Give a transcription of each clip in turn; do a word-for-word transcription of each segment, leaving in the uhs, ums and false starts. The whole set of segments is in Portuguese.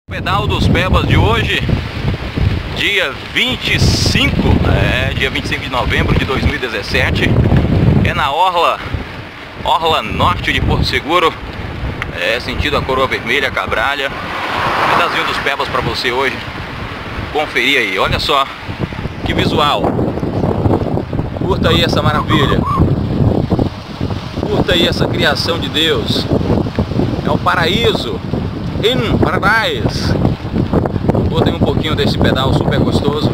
Pedal dos Pebas de hoje, dia vinte e cinco, é, dia vinte e cinco de novembro de dois mil e dezessete, é na Orla, Orla Norte de Porto Seguro, é, sentido a Coroa Vermelha, Cabralha. Pedalzinho dos Pebas para você hoje, conferir aí, olha só, que visual, curta aí essa maravilha, curta aí essa criação de Deus, é o paraíso. In Paradise. Curtem um pouquinho desse pedal super gostoso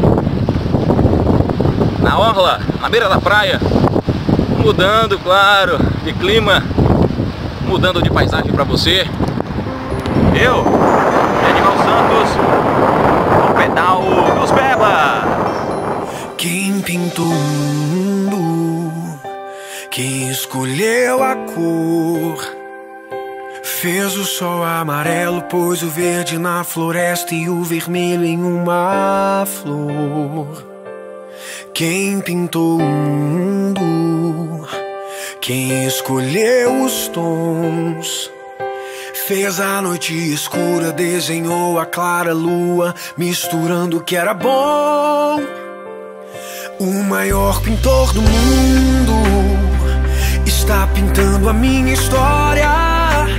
na orla, na beira da praia, mudando, claro, de clima, mudando de paisagem para você. Eu, Edival Santos, o pedal dos Pebas. Quem pintou o mundo, quem escolheu a cor, fez o sol amarelo, pôs o verde na floresta e o vermelho em uma flor. Quem pintou o mundo, quem escolheu os tons, fez a noite escura, desenhou a clara lua, misturando o que era bom. O maior pintor do mundo está pintando a minha história.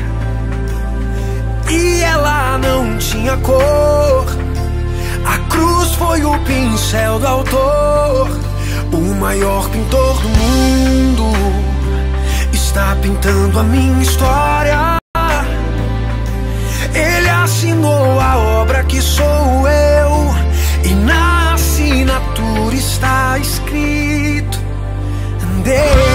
E ela não tinha cor, a cruz foi o pincel do autor. O maior pintor do mundo está pintando a minha história. Ele assinou a obra que sou eu, e na assinatura está escrito Deus.